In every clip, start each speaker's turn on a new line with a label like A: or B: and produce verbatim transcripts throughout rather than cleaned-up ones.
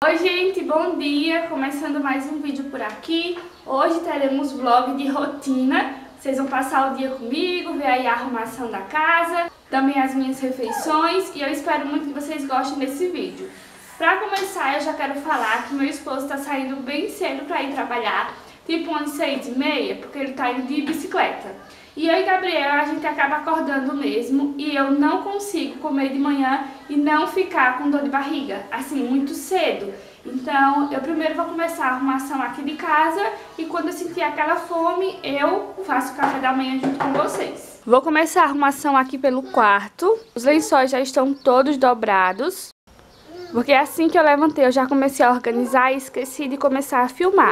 A: Oi gente, bom dia! Começando mais um vídeo por aqui. Hoje teremos vlog de rotina. Vocês vão passar o dia comigo, ver aí a arrumação da casa, também as minhas refeições, e eu espero muito que vocês gostem desse vídeo. Pra começar, eu já quero falar que meu esposo está saindo bem cedo pra ir trabalhar, tipo umas seis e meia, porque ele tá indo de bicicleta. E eu e Gabriel, a gente acaba acordando mesmo, e eu não consigo comer de manhã e não ficar com dor de barriga, assim, muito cedo. Então, eu primeiro vou começar a arrumação aqui de casa, e quando eu sentir aquela fome, eu faço o café da manhã junto com vocês. Vou começar a arrumação aqui pelo quarto. Os lençóis já estão todos dobrados, porque assim que eu levantei, eu já comecei a organizar e esqueci de começar a filmar.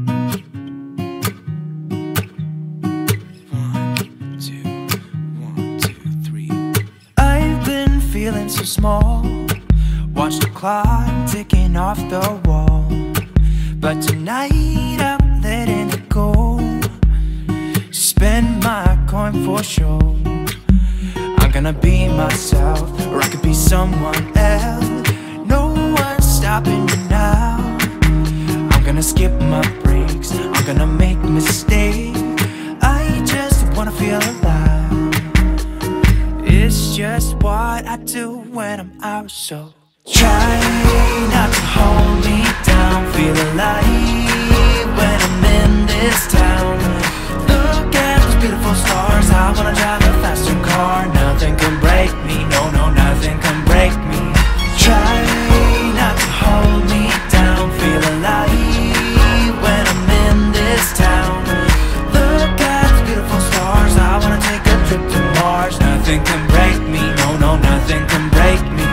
B: Feeling so small, watch the clock ticking off the wall. But tonight I'm letting it go. Spend my coin for sure. I'm gonna be myself, or I could be someone else. No one's stopping me now. I'm gonna skip my breaks, I'm gonna make mistakes. I just wanna feel alive. It's just what I do when I'm out, so try not to hold me down. Feel alive when I'm in this town. Look at those beautiful stars. I wanna drive a faster car. Nothing can break me, no, no, nothing can break me. Try not to hold me down. Feel alive when I'm in this town. Look at those beautiful stars. I wanna take a trip to Mars. Nothing can break me, no, no, nothing can break me.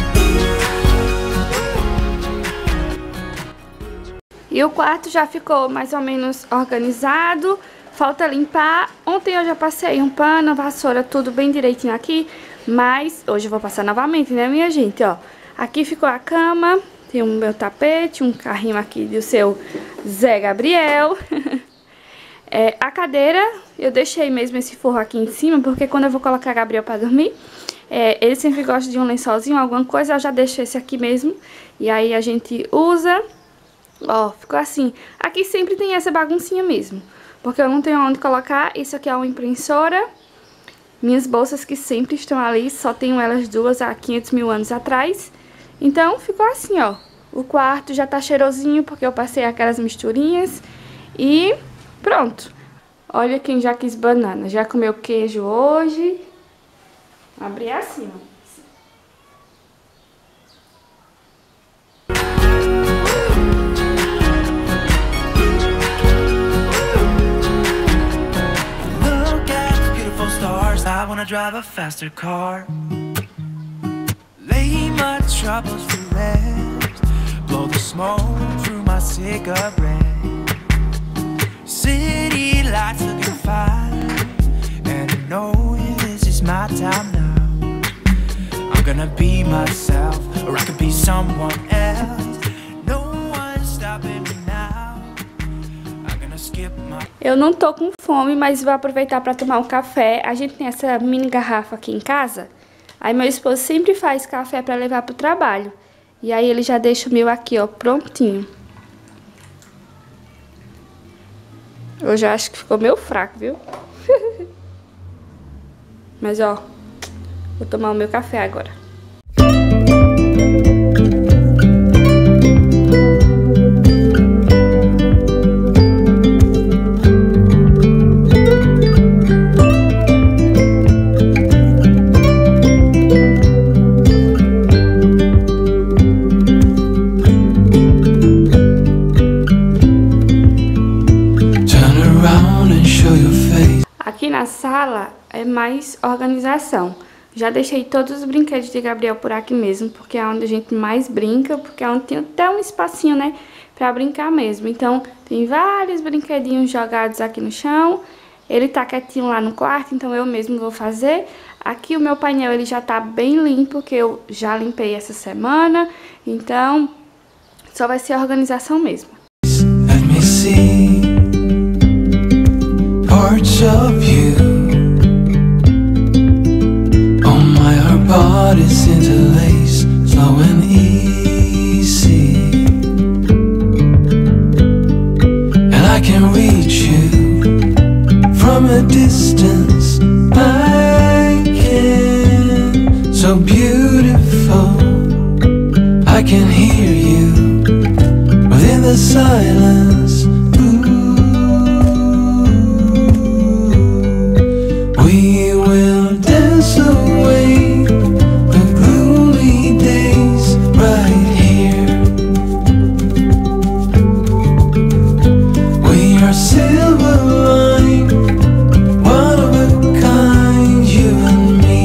A: E o quarto já ficou mais ou menos organizado, falta limpar. Ontem eu já passei um pano, vassoura, tudo bem direitinho aqui, mas hoje eu vou passar novamente, né, minha gente, ó. Aqui ficou a cama, tem o meu tapete, um carrinho aqui do seu Zé Gabriel. É, a cadeira, eu deixei mesmo esse forro aqui em cima, porque quando eu vou colocar Gabriel pra dormir, é, ele sempre gosta de um lençolzinho, alguma coisa, eu já deixo esse aqui mesmo. E aí a gente usa, ó, ficou assim. Aqui sempre tem essa baguncinha mesmo, porque eu não tenho onde colocar. Isso aqui é uma impressora. Minhas bolsas que sempre estão ali, só tenho elas duas há quinhentos mil anos atrás. Então ficou assim, ó. O quarto já tá cheirosinho, porque eu passei aquelas misturinhas. E pronto. Olha quem já quis banana. Já comeu queijo hoje. Abri assim, ó.
B: Look at the beautiful stars. I wanna drive a faster car. Lay my troubles to rest. Blow the smoke through my cigarette. City lights looking fine, and I know this is my time now. I'm gonna be myself, or I could be someone else. No one's stopping me now. I'm gonna skip my...
A: Eu não tô com fome, mas vou aproveitar pra tomar um café. A gente tem essa mini garrafa aqui em casa. Aí meu esposo sempre faz café pra levar pro trabalho. E aí ele já deixa o meu aqui, ó, prontinho. Eu já acho que ficou meio fraco, viu? Mas, ó, vou tomar o meu café agora. Aqui na sala é mais organização. Já deixei todos os brinquedos de Gabriel por aqui mesmo, porque é onde a gente mais brinca, porque é onde tem até um espacinho, né, pra brincar mesmo. Então, tem vários brinquedinhos jogados aqui no chão. Ele tá quietinho lá no quarto, então eu mesmo vou fazer. Aqui o meu painel, ele já tá bem limpo, que eu já limpei essa semana. Então, só vai ser a organização mesmo.
B: Let me see parts of you. Oh my, our bodies interlace, slow and easy. distance I can. So beautiful, I can hear you within the silence. Ooh, we will dance away the gloomy days right here. We are silver line, one of a kind, you and me.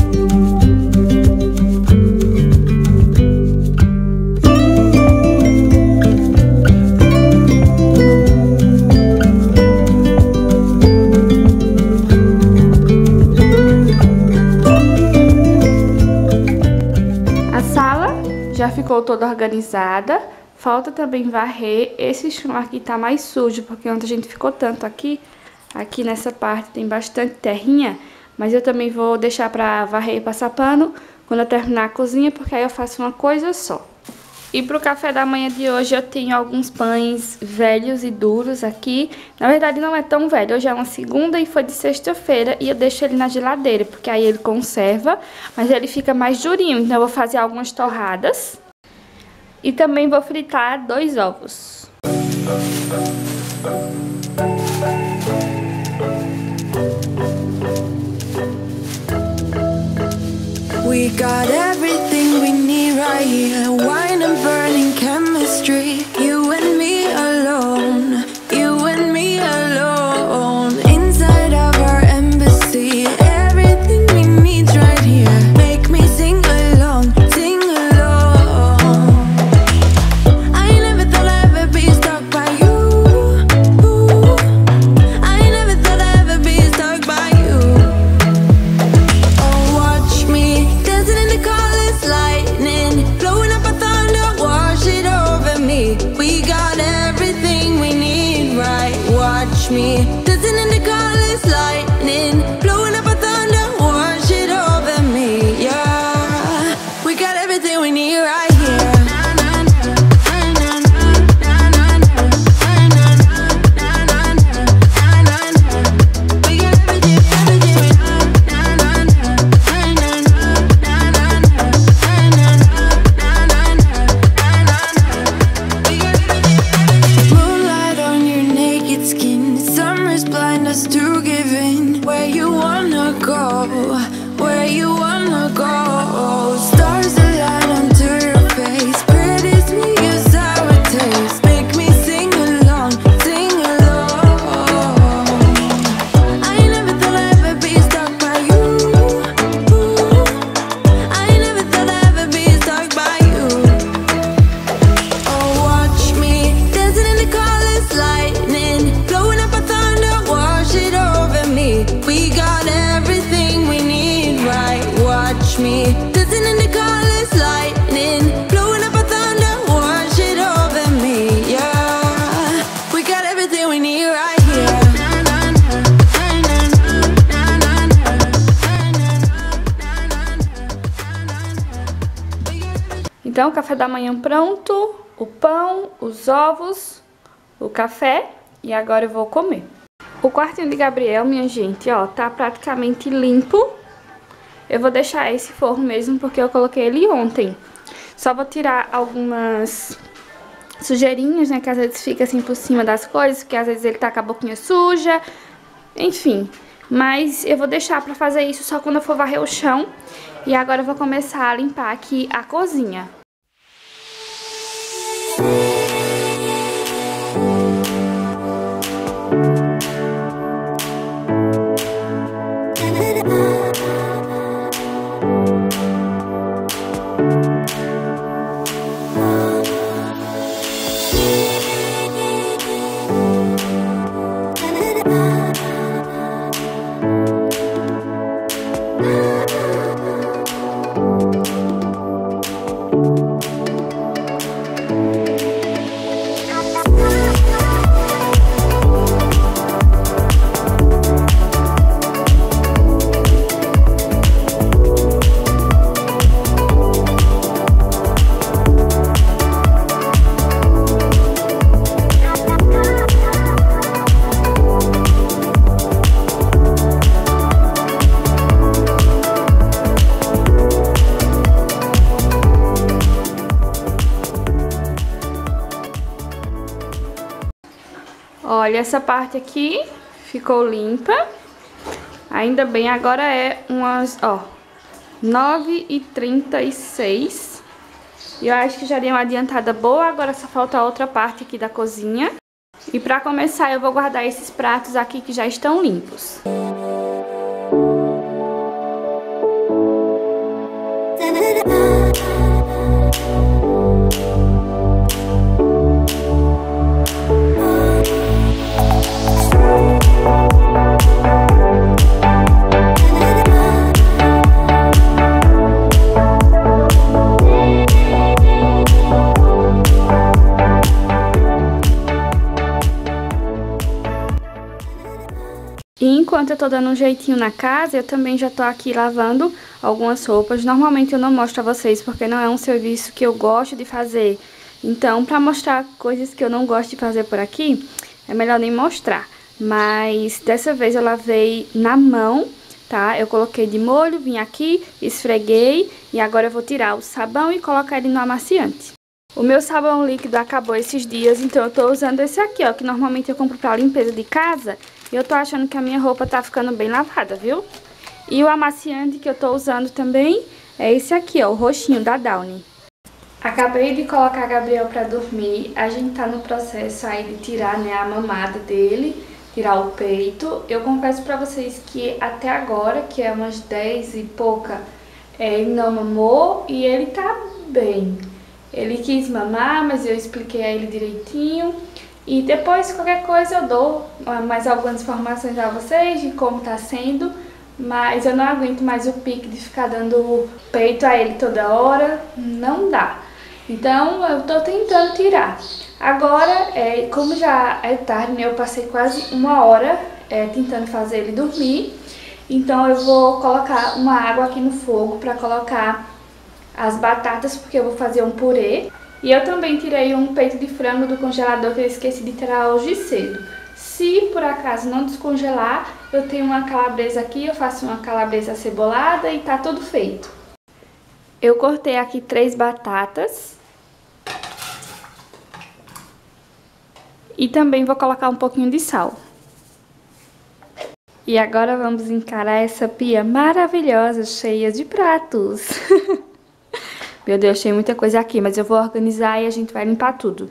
A: A sala já ficou toda organizada. Falta também varrer. Esse chão aqui tá mais sujo, porque ontem a gente ficou tanto aqui. Aqui nessa parte tem bastante terrinha, mas eu também vou deixar pra varrer e passar pano quando eu terminar a cozinha, porque aí eu faço uma coisa só. E pro café da manhã de hoje eu tenho alguns pães velhos e duros aqui. Na verdade não é tão velho, hoje é uma segunda e foi de sexta-feira e eu deixo ele na geladeira, porque aí ele conserva, mas ele fica mais durinho. Então eu vou fazer algumas torradas e também vou fritar dois ovos.
C: We got everything we need right here. Wine and burning chemistry. You and me alone. You and me alone. Inside of our embassy. Everything we need right here. Make me sing along, sing along. I never thought I'd ever be stuck by you. I never thought I'd ever be stuck by you. Oh, watch me dancing in the colors, lightning, blowing up a thunder, wash it over me. We got everything we need, right? Watch me dancing in the colors, lightning, blowing up a thunder, wash it over me. Yeah, we got everything we need right here. Moonlight on your naked skin, summer's blind us to give in. Where you wanna go, where you wanna go. Stars align onto your face, pretty sweet your sour taste. Make me sing along, sing along. I never thought I'd ever be stuck by you. I never thought I'd ever be stuck by you. Oh, watch me dancing in the colors, lightning, blowing up a thunder, wash it over me. We got everything we need, right? Watch me dancing in the colors, lightning, blowing up a thunder, wash it over me. Yeah, we got everything we need right here.
A: Então, o café da manhã pronto, o pão, os ovos, o café e agora eu vou comer. O quartinho de Gabriel, minha gente, ó, tá praticamente limpo. Eu vou deixar esse forro mesmo porque eu coloquei ele ontem. Só vou tirar algumas sujeirinhas, né, que às vezes fica assim por cima das coisas, porque às vezes ele tá com a boquinha suja, enfim. Mas eu vou deixar pra fazer isso só quando eu for varrer o chão. E agora eu vou começar a limpar aqui a cozinha. Olha, essa parte aqui ficou limpa. Ainda bem, agora é umas, ó, nove e trinta e seis. E eu acho que já dei uma adiantada boa. Agora só falta a outra parte aqui da cozinha. E pra começar eu vou guardar esses pratos aqui que já estão limpos. E enquanto eu tô dando um jeitinho na casa, eu também já tô aqui lavando algumas roupas. Normalmente eu não mostro a vocês porque não é um serviço que eu gosto de fazer. Então, pra mostrar coisas que eu não gosto de fazer por aqui, é melhor nem mostrar. Mas dessa vez eu lavei na mão, tá? Eu coloquei de molho, vim aqui, esfreguei e agora eu vou tirar o sabão e colocar ele no amaciante. O meu sabão líquido acabou esses dias, então eu tô usando esse aqui, ó, que normalmente eu compro pra limpeza de casa. E eu tô achando que a minha roupa tá ficando bem lavada, viu? E o amaciante que eu tô usando também é esse aqui, ó, o roxinho da Downy. Acabei de colocar Gabriel pra dormir. A gente tá no processo aí de tirar, né, a mamada dele, tirar o peito. Eu confesso pra vocês que até agora, que é umas dez e pouca, é, ele não mamou e ele tá bem. Ele quis mamar, mas eu expliquei a ele direitinho. E depois, qualquer coisa, eu dou mais algumas informações a vocês de como tá sendo. Mas eu não aguento mais o pique de ficar dando peito a ele toda hora. Não dá. Então, eu tô tentando tirar. Agora, é, como já é tarde, né, eu passei quase uma hora é, tentando fazer ele dormir. Então, eu vou colocar uma água aqui no fogo pra colocar as batatas, porque eu vou fazer um purê. E eu também tirei um peito de frango do congelador que eu esqueci de tirar hoje cedo. Se por acaso não descongelar, eu tenho uma calabresa aqui, eu faço uma calabresa acebolada e tá tudo feito. Eu cortei aqui três batatas. E também vou colocar um pouquinho de sal. E agora vamos encarar essa pia maravilhosa, cheia de pratos. Meu Deus, tem muita coisa aqui, mas eu vou organizar e a gente vai limpar tudo.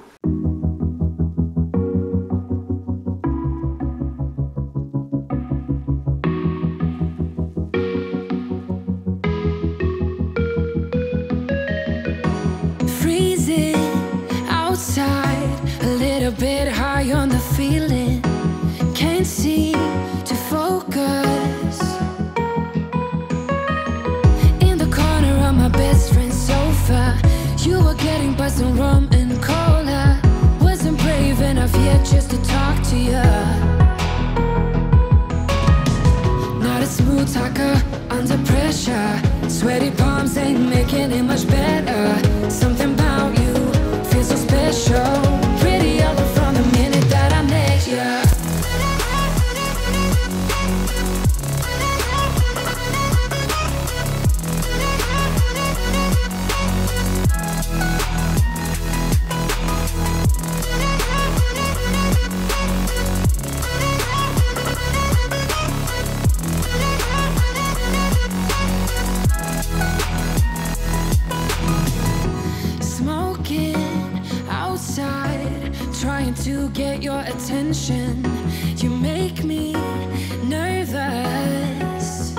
C: Freezing outside, a little bit high on the feeling. Can't seem to focus. In the corner of my best friend's sofa, you were getting buzzed on rum and cola. Wasn't brave enough yet just to talk to you. Not a smooth talker under pressure. Sweaty palms ain't making it much better. Something about you feels so special. Pretty other from the minute that I met you. Trying to get your attention, you make me nervous.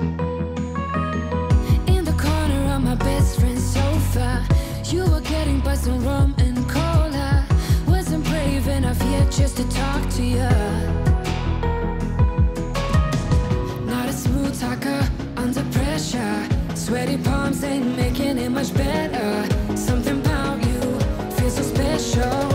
C: In the corner of my best friend's sofa, you were getting buzzed on rum and cola. Wasn't brave enough yet just to talk to you. Not a smooth talker under pressure. Sweaty palms ain't making it much better. Something about you feels so special.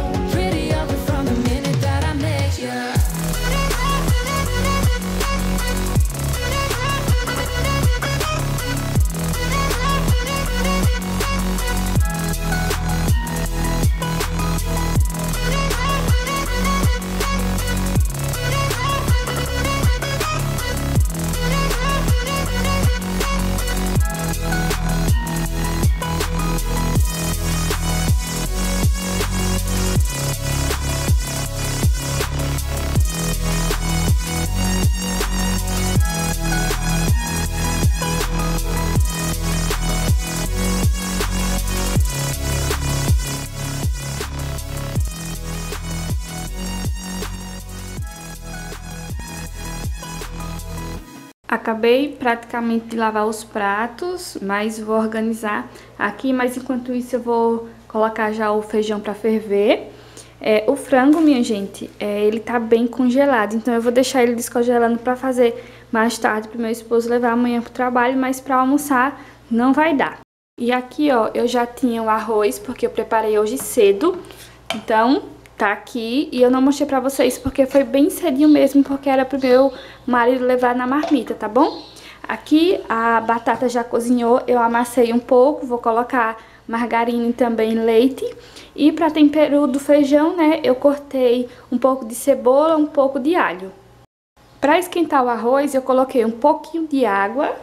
A: Acabei praticamente de lavar os pratos, mas vou organizar aqui. Mas enquanto isso eu vou colocar já o feijão pra ferver. É, o frango, minha gente, é, ele tá bem congelado, então eu vou deixar ele descongelando pra fazer mais tarde pro meu esposo levar amanhã pro trabalho, mas pra almoçar não vai dar. E aqui, ó, eu já tinha o arroz, porque eu preparei hoje cedo, então tá aqui. E eu não mostrei pra vocês porque foi bem cedinho mesmo, porque era pro meu marido levar na marmita, tá bom? Aqui a batata já cozinhou, eu amassei um pouco, vou colocar margarina e também leite. E para tempero do feijão, né, eu cortei um pouco de cebola, um pouco de alho. Para esquentar o arroz, eu coloquei um pouquinho de água.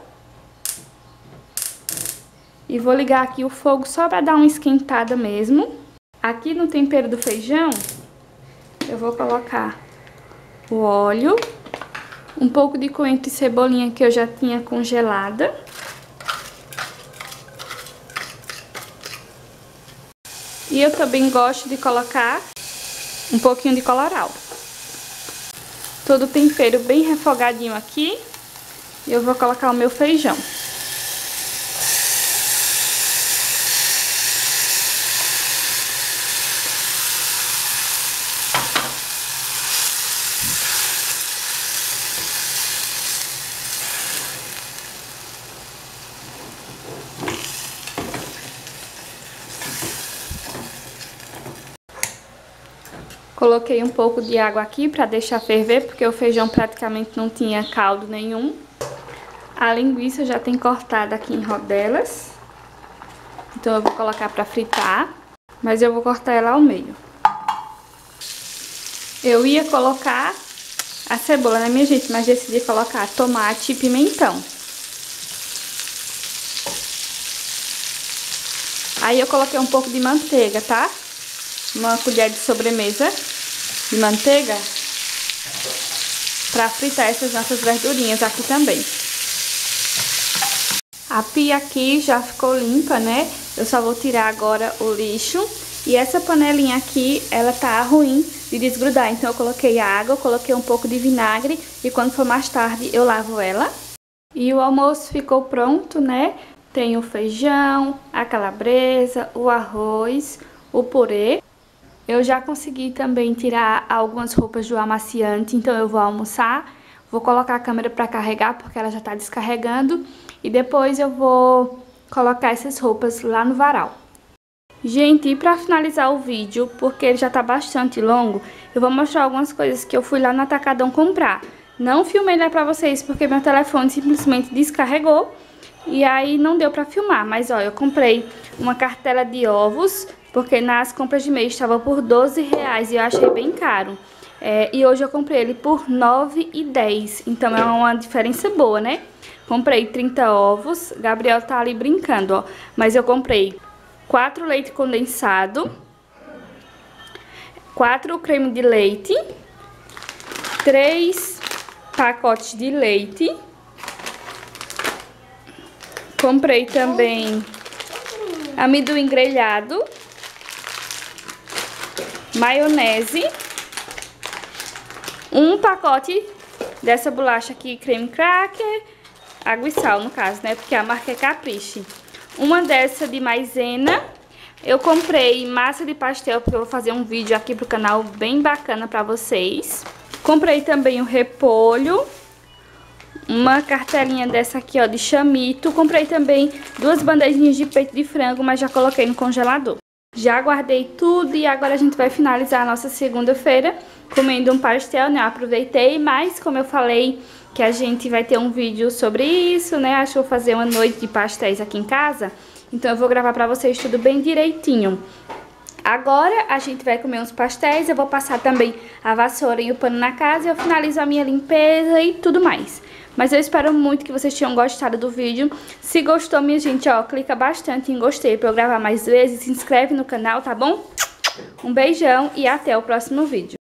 A: E vou ligar aqui o fogo só para dar uma esquentada mesmo. Aqui no tempero do feijão, eu vou colocar o óleo, um pouco de coentro e cebolinha que eu já tinha congelada. E eu também gosto de colocar um pouquinho de colorau. Todo o tempero bem refogadinho aqui. E eu vou colocar o meu feijão. Coloquei um pouco de água aqui para deixar ferver, porque o feijão praticamente não tinha caldo nenhum. A linguiça já tem cortado aqui em rodelas. Então eu vou colocar para fritar, mas eu vou cortar ela ao meio. Eu ia colocar a cebola, né, minha gente? Mas decidi colocar tomate e pimentão. Aí eu coloquei um pouco de manteiga, tá? Uma colher de sobremesa de manteiga para fritar essas nossas verdurinhas aqui também. A pia aqui já ficou limpa, né? Eu só vou tirar agora o lixo. E essa panelinha aqui, ela tá ruim de desgrudar. Então eu coloquei água, coloquei um pouco de vinagre e quando for mais tarde eu lavo ela. E o almoço ficou pronto, né? Tem o feijão, a calabresa, o arroz, o purê. Eu já consegui também tirar algumas roupas do amaciante, então eu vou almoçar. Vou colocar a câmera para carregar, porque ela já tá descarregando. E depois eu vou colocar essas roupas lá no varal. Gente, e para finalizar o vídeo, porque ele já tá bastante longo, eu vou mostrar algumas coisas que eu fui lá no Atacadão comprar. Não filmei lá pra vocês, porque meu telefone simplesmente descarregou. E aí não deu pra filmar, mas ó, eu comprei uma cartela de ovos, porque nas compras de mês estava por doze reais e eu achei bem caro. É, e hoje eu comprei ele por nove reais e dez centavos, então é uma diferença boa, né? Comprei trinta ovos, Gabriel tá ali brincando, ó. Mas eu comprei quatro leite condensado, quatro creme de leite, três pacotes de leite. Comprei também amendoim grelhado, maionese, um pacote dessa bolacha aqui, creme cracker, água e sal no caso, né, porque a marca é Caprice. Uma dessa de maisena. Eu comprei massa de pastel, porque eu vou fazer um vídeo aqui pro canal bem bacana pra vocês. Comprei também o repolho, uma cartelinha dessa aqui, ó, de chamito. Comprei também duas bandejinhas de peito de frango, mas já coloquei no congelador. Já guardei tudo e agora a gente vai finalizar a nossa segunda-feira comendo um pastel, né? Eu aproveitei, mas como eu falei que a gente vai ter um vídeo sobre isso, né? Acho que vou fazer uma noite de pastéis aqui em casa. Então eu vou gravar pra vocês tudo bem direitinho. Agora a gente vai comer uns pastéis, eu vou passar também a vassoura e o pano na casa e eu finalizo a minha limpeza e tudo mais. Mas eu espero muito que vocês tenham gostado do vídeo. Se gostou, minha gente, ó, clica bastante em gostei pra eu gravar mais vezes. Se inscreve no canal, tá bom? Um beijão e até o próximo vídeo.